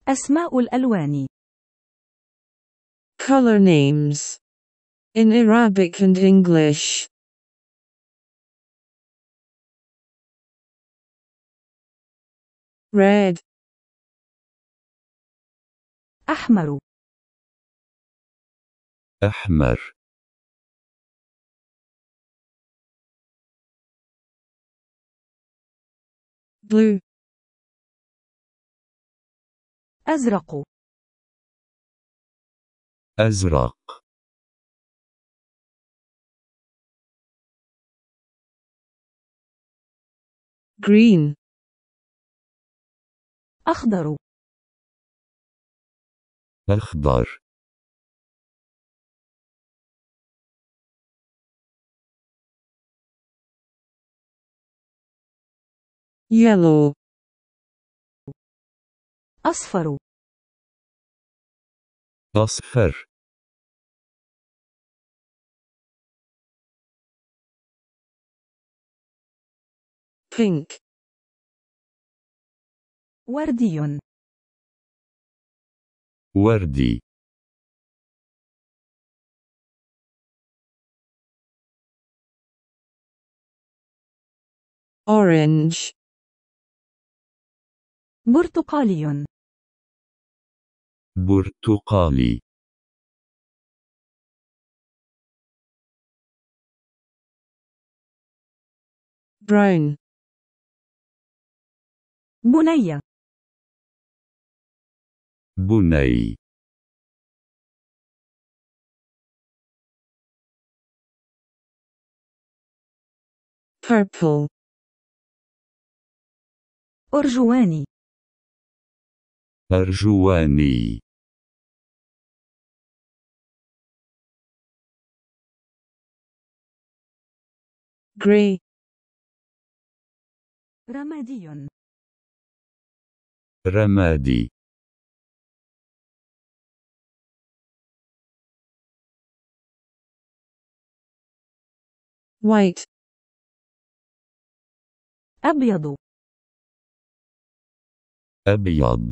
أسماء الألوان. Color names. In Arabic and English. Red. أحمر. أحمر. Blue. أزرق. أزرق. Green. أخضر. أخضر. Yellow. أصفر. أصفر. Pink. وردي. وردي. Orange. برتقالي. برتقالي. Brown. بني. بني. Purple. أرجواني. أرجواني. Gray. رمادي. رمادي. White. أبيض. أبيض.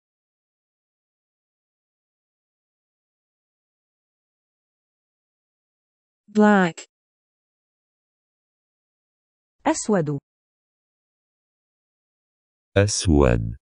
Black. أسود. أسود.